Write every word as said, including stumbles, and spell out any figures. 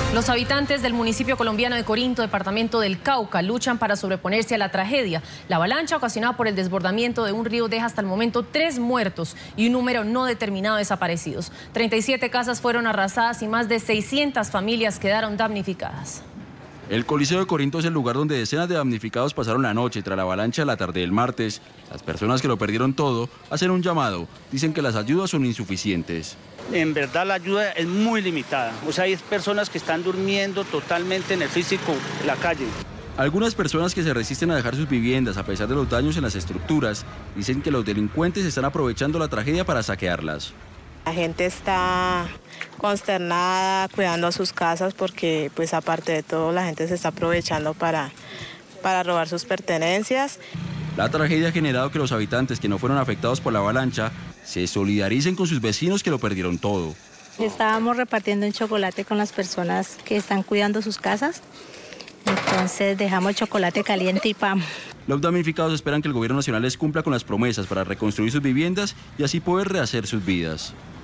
Los habitantes del municipio colombiano de Corinto, departamento del Cauca, luchan para sobreponerse a la tragedia. La avalancha ocasionada por el desbordamiento de un río deja hasta el momento tres muertos y un número no determinado de desaparecidos. treinta y siete casas fueron arrasadas y más de seiscientas familias quedaron damnificadas. El Coliseo de Corinto es el lugar donde decenas de damnificados pasaron la noche tras la avalancha la tarde del martes. Las personas que lo perdieron todo hacen un llamado. Dicen que las ayudas son insuficientes. En verdad la ayuda es muy limitada. O sea, hay personas que están durmiendo totalmente en el físico, en la calle. Algunas personas que se resisten a dejar sus viviendas a pesar de los daños en las estructuras dicen que los delincuentes están aprovechando la tragedia para saquearlas. La gente está consternada, cuidando sus casas porque, pues, aparte de todo, la gente se está aprovechando para, para robar sus pertenencias. La tragedia ha generado que los habitantes que no fueron afectados por la avalancha se solidaricen con sus vecinos que lo perdieron todo. Estábamos repartiendo un chocolate con las personas que están cuidando sus casas. Entonces dejamos chocolate caliente y pan. Los damnificados esperan que el gobierno nacional les cumpla con las promesas para reconstruir sus viviendas y así poder rehacer sus vidas.